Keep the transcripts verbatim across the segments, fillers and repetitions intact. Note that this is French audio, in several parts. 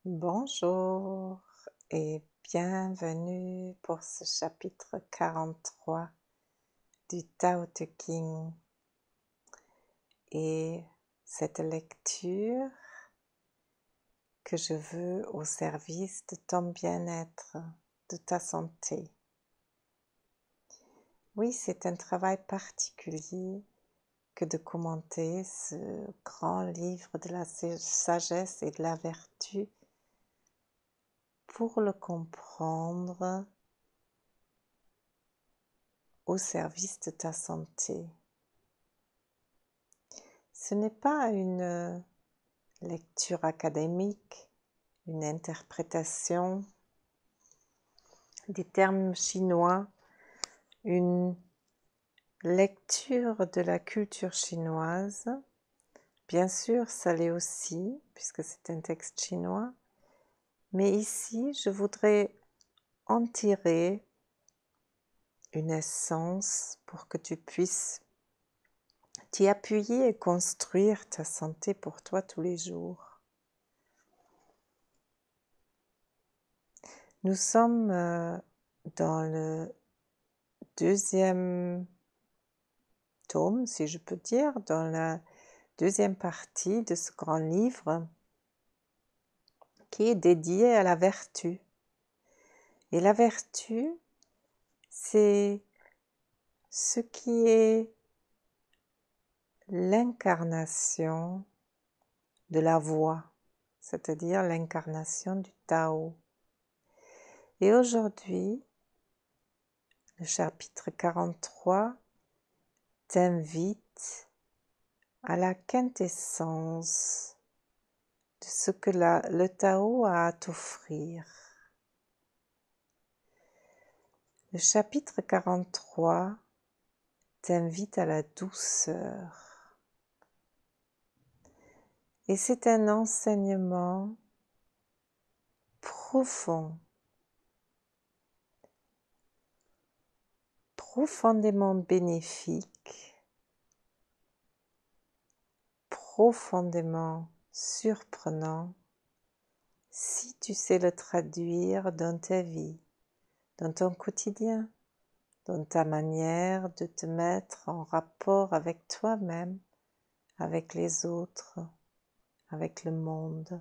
Bonjour et bienvenue pour ce chapitre quarante-trois du Tao Te Ching et cette lecture que je veux au service de ton bien-être, de ta santé. Oui, c'est un travail particulier que de commenter ce grand livre de la sagesse et de la vertu pour le comprendre au service de ta santé. Ce n'est pas une lecture académique, une interprétation des termes chinois, une lecture de la culture chinoise. Bien sûr, ça l'est aussi, puisque c'est un texte chinois, mais ici, je voudrais en tirer une essence pour que tu puisses t'y appuyer et construire ta santé pour toi tous les jours. Nous sommes euh, dans le deuxième tome, si je peux dire, dans la deuxième partie de ce grand livre qui est dédié à la vertu. Et la vertu, c'est ce qui est l'incarnation de la voix, c'est-à-dire l'incarnation du Tao. Et aujourd'hui, le chapitre quarante-trois t'invite à la quintessence de ce que la, le Tao a à t'offrir. Le chapitre quarante-trois t'invite à la douceur. Et c'est un enseignement profond, profondément bénéfique, profondément surprenant si tu sais le traduire dans ta vie, dans ton quotidien, dans ta manière de te mettre en rapport avec toi-même, avec les autres, avec le monde.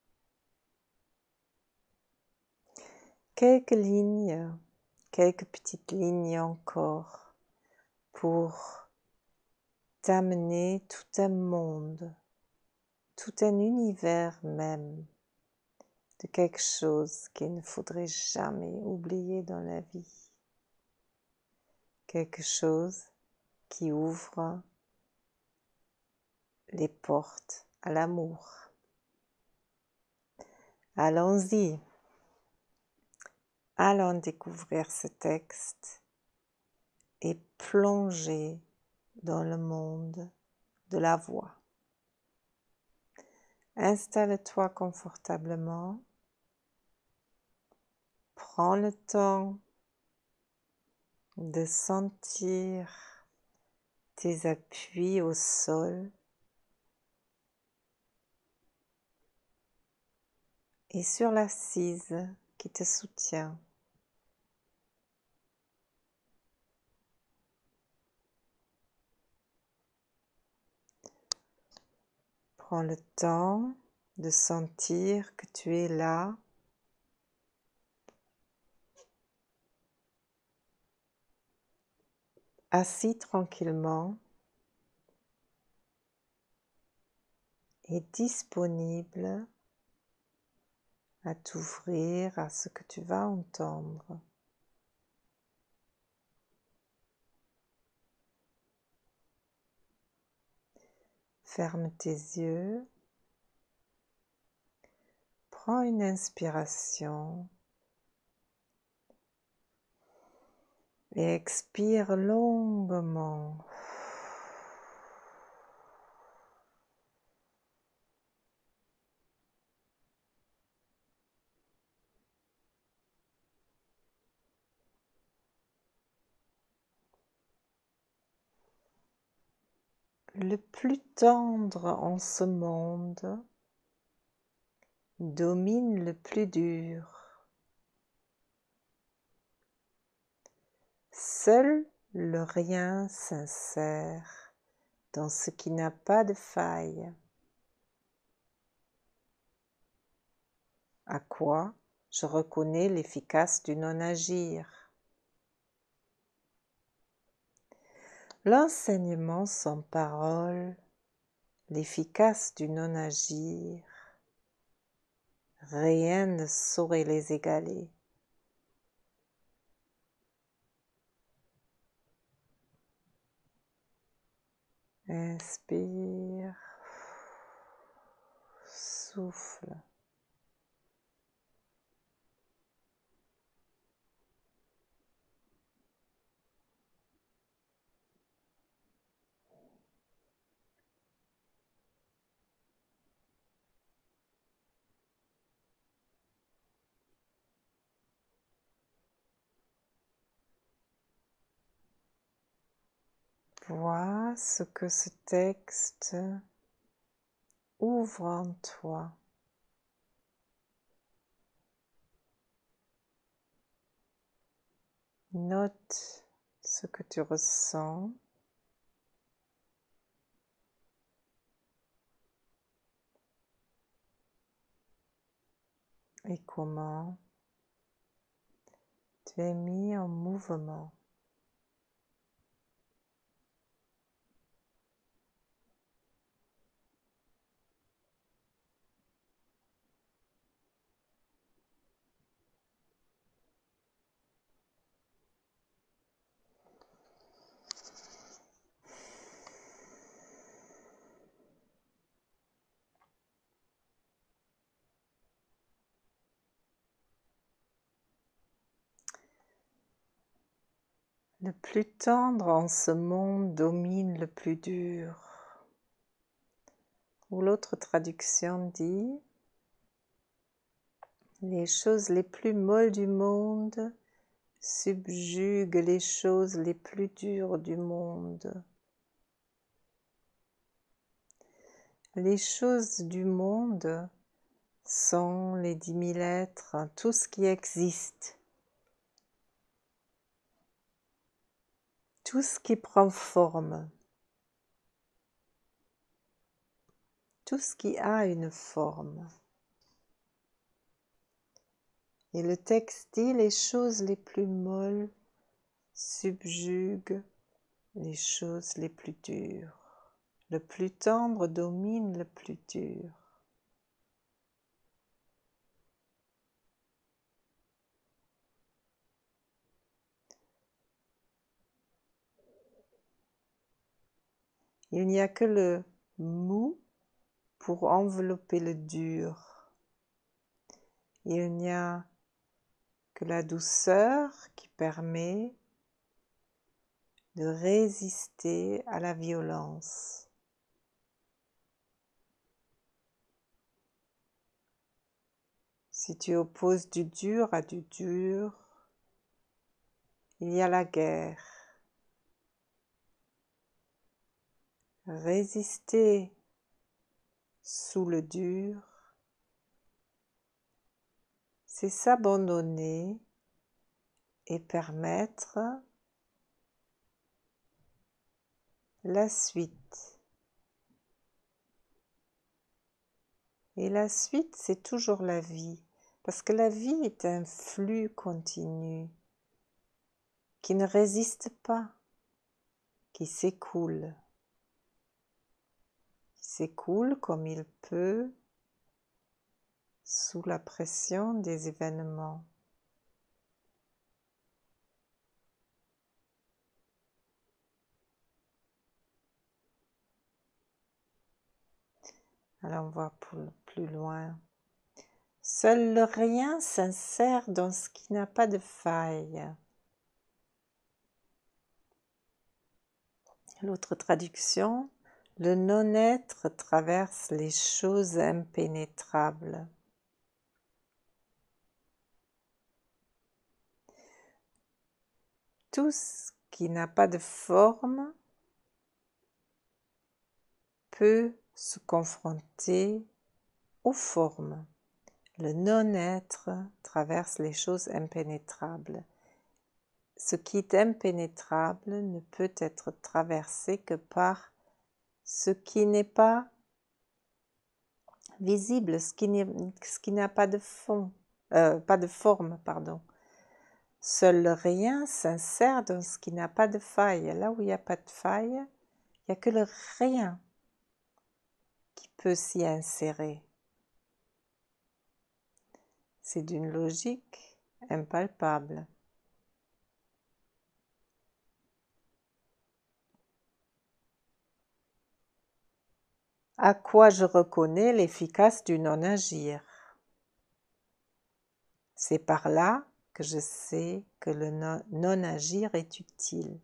Quelques lignes, quelques petites lignes encore pour t'amener tout un monde, tout un univers même de quelque chose qu'il ne faudrait jamais oublier dans la vie. Quelque chose qui ouvre les portes à l'amour. Allons-y. Allons découvrir ce texte et plonger dans le monde de la voix. Installe-toi confortablement. Prends le temps de sentir tes appuis au sol et sur l'assise qui te soutient. Prends le temps de sentir que tu es là, assis tranquillement et disponible à t'ouvrir à ce que tu vas entendre. Ferme tes yeux, prends une inspiration et expire longuement. Le plus tendre en ce monde domine le plus dur. Seul le rien s'insère dans ce qui n'a pas de faille. À quoi je reconnais l'efficace du non-agir. L'enseignement sans parole, l'efficace du non-agir, rien ne saurait les égaler. Inspire, souffle. Vois ce que ce texte ouvre en toi. Note ce que tu ressens et comment tu es mis en mouvement. Le plus tendre en ce monde domine le plus dur. Ou l'autre traduction dit: les choses les plus molles du monde subjuguent les choses les plus dures du monde. Les choses du monde sont les dix mille êtres, tout ce qui existe. Tout ce qui prend forme, tout ce qui a une forme. Et le texte dit: les choses les plus molles subjuguent les choses les plus dures. Le plus tendre domine le plus dur. Il n'y a que le mou pour envelopper le dur. Il n'y a que la douceur qui permet de résister à la violence. Si tu opposes du dur à du dur, il y a la guerre. Résister sous le dur, c'est s'abandonner et permettre la suite. Et la suite, c'est toujours la vie, parce que la vie est un flux continu qui ne résiste pas, qui s'écoule. Qui s'écoule comme il peut sous la pression des événements. Alors on va plus loin. Seul le rien s'insère dans ce qui n'a pas de faille. L'autre traduction: le non-être traverse les choses impénétrables. Tout ce qui n'a pas de forme peut se confronter aux formes. Le non-être traverse les choses impénétrables. Ce qui est impénétrable ne peut être traversé que par ce qui n'est pas visible, ce qui n'a pas de fond, euh, pas de forme, pardon. Seul le rien s'insère dans ce qui n'a pas de faille. Là où il n'y a pas de faille, il n'y a que le rien qui peut s'y insérer. C'est d'une logique impalpable. À quoi je reconnais l'efficace du non-agir? C'est par là que je sais que le non-agir est utile.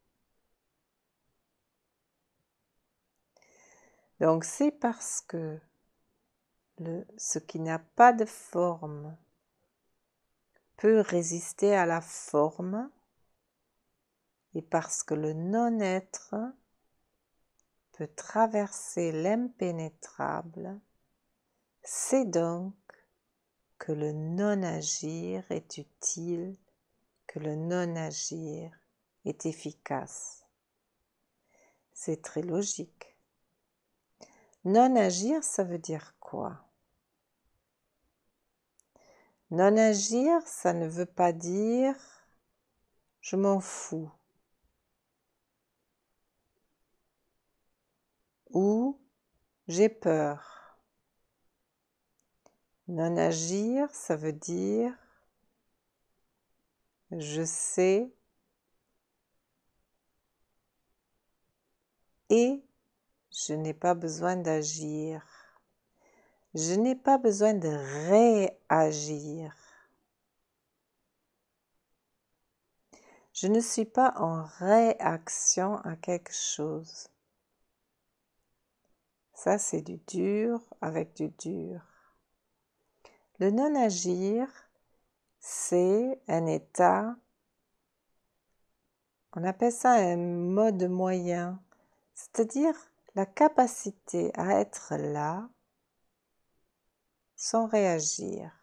Donc c'est parce que le, ce qui n'a pas de forme peut résister à la forme, et parce que le non-être peut traverser l'impénétrable, c'est donc que le non-agir est utile, que le non-agir est efficace. C'est très logique. Non-agir, ça veut dire quoi? Non-agir, ça ne veut pas dire « je m'en fous » ou « j'ai peur ». Non-agir, ça veut dire « je sais » et je n'ai pas besoin d'agir. Je n'ai pas besoin de réagir. Je ne suis pas en réaction à quelque chose. Ça, c'est du dur avec du dur. Le non-agir, c'est un état, on appelle ça un mode moyen, c'est-à-dire la capacité à être là sans réagir.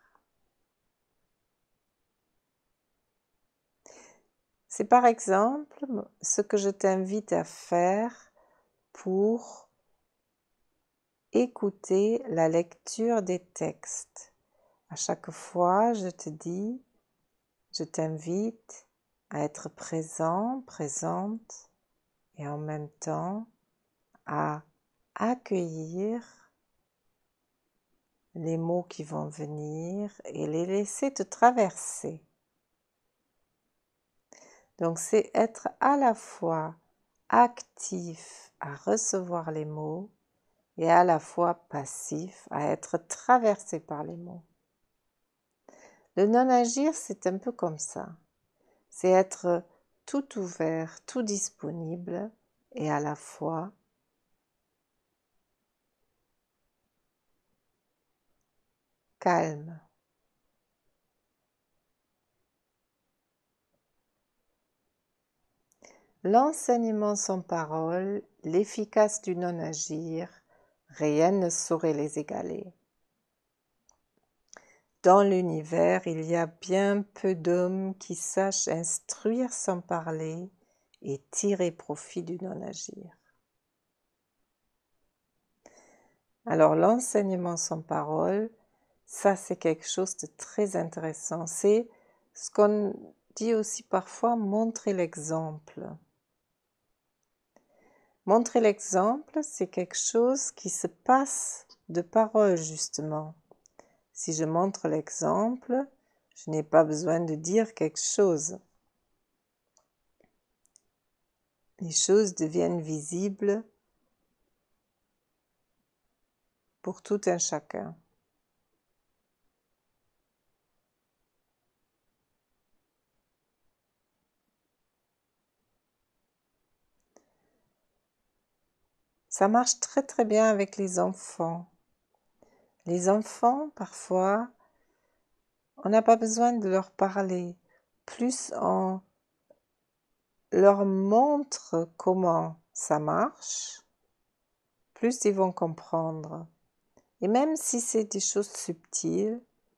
C'est par exemple ce que je t'invite à faire pour écouter la lecture des textes. À chaque fois, je te dis, je t'invite à être présent, présente, et en même temps à accueillir les mots qui vont venir et les laisser te traverser. Donc c'est être à la fois actif à recevoir les mots et à la fois passif à être traversé par les mots. Le non-agir, c'est un peu comme ça. C'est être tout ouvert, tout disponible et à la fois calme. L'enseignement sans parole, l'efficace du non-agir, rien ne saurait les égaler. Dans l'univers, il y a bien peu d'hommes qui sachent instruire sans parler et tirer profit du non-agir. Alors l'enseignement sans parole, ça c'est quelque chose de très intéressant. C'est ce qu'on dit aussi parfois montrer l'exemple. Montrer l'exemple, c'est quelque chose qui se passe de parole justement. Si je montre l'exemple, je n'ai pas besoin de dire quelque chose. Les choses deviennent visibles pour tout un chacun. Ça marche très très bien avec les enfants. Les enfants, parfois, on n'a pas besoin de leur parler. Plus on leur montre comment ça marche, plus ils vont comprendre. Et même si c'est des choses subtiles,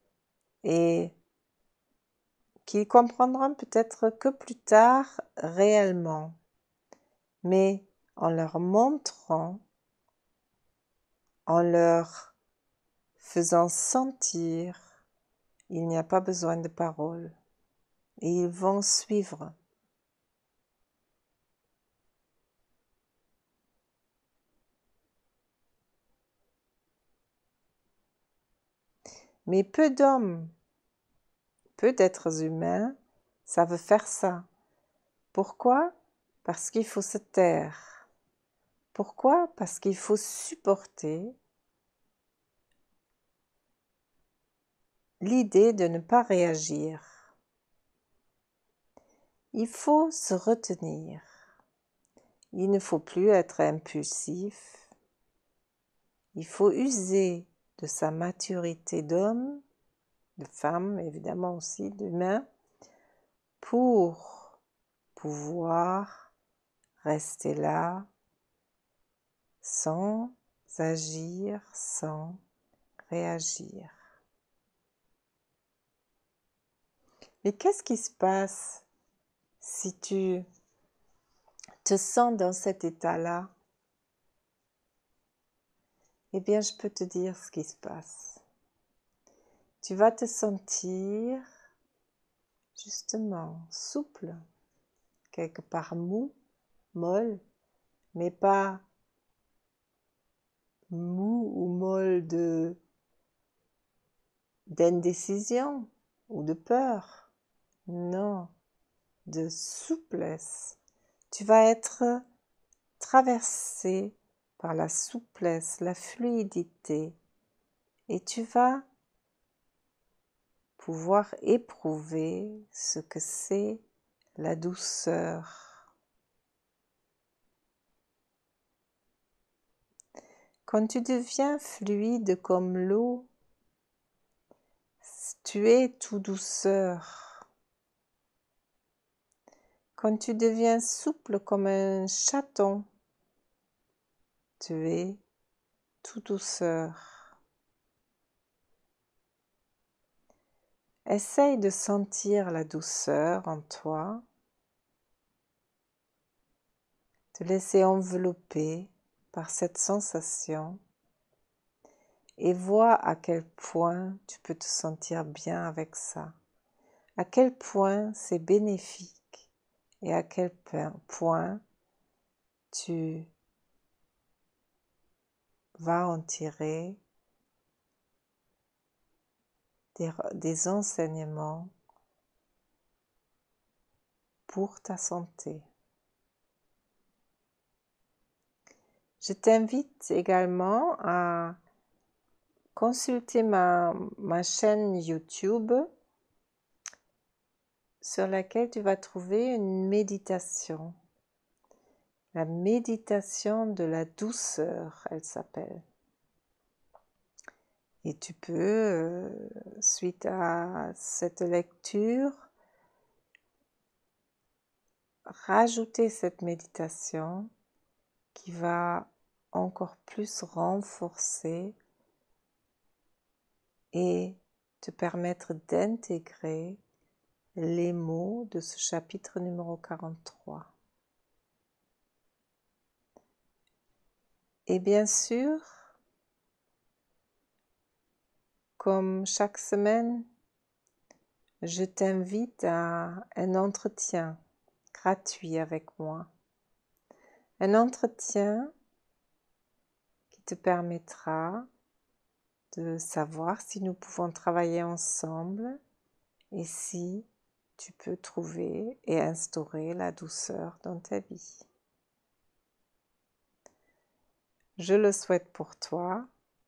et qu'ils comprendront peut-être que plus tard réellement, mais en leur montrant, en leur faisant sentir, il n'y a pas besoin de paroles et ils vont suivre. Mais peu d'hommes, peu d'êtres humains savent faire ça. Pourquoi? Parce qu'il faut se taire. Pourquoi? Parce qu'il faut supporter l'idée de ne pas réagir. Il faut se retenir. Il ne faut plus être impulsif. Il faut user de sa maturité d'homme, de femme évidemment aussi, d'humain, pour pouvoir rester là sans agir, sans réagir. Mais qu'est-ce qui se passe si tu te sens dans cet état-là? Eh bien, je peux te dire ce qui se passe. Tu vas te sentir justement souple, quelque part mou, molle, mais pas mou ou molle de d'indécision ou de peur. Non, de souplesse. Tu vas être traversé par la souplesse, la fluidité, et tu vas pouvoir éprouver ce que c'est la douceur. Quand tu deviens fluide comme l'eau, tu es tout douceur. Quand tu deviens souple comme un chaton, tu es tout douceur. Essaye de sentir la douceur en toi, te laisser envelopper par cette sensation et vois à quel point tu peux te sentir bien avec ça, à quel point c'est bénéfique et à quel point tu vas en tirer des, des enseignements pour ta santé. Je t'invite également à consulter ma, ma chaîne YouTube sur laquelle tu vas trouver une méditation. La méditation de la douceur, elle s'appelle. Et tu peux, euh, suite à cette lecture, rajouter cette méditation qui va encore plus renforcer et te permettre d'intégrer les mots de ce chapitre numéro quarante-trois. Et bien sûr, comme chaque semaine, je t'invite à un entretien gratuit avec moi. Un entretien qui te permettra de savoir si nous pouvons travailler ensemble et si tu peux trouver et instaurer la douceur dans ta vie. Je le souhaite pour toi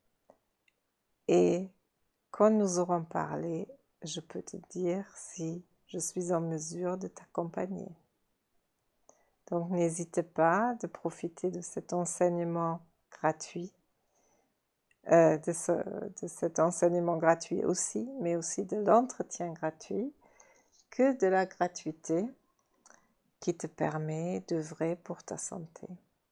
et quand nous aurons parlé, je peux te dire si je suis en mesure de t'accompagner. Donc n'hésite pas de profiter de cet enseignement gratuit, euh, de, ce, de cet enseignement gratuit aussi, mais aussi de l'entretien gratuit, que de la gratuité qui te permet d'œuvrer pour ta santé.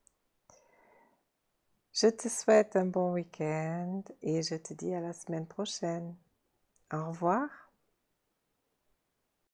Je te souhaite un bon week-end et je te dis à la semaine prochaine. Au revoir.